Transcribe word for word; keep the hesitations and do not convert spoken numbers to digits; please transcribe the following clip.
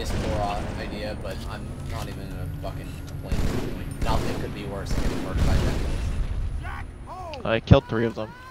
nice Torah idea, but I'm not even gonna fucking complain. Nothing could be worse than getting worked by that. I killed three of them.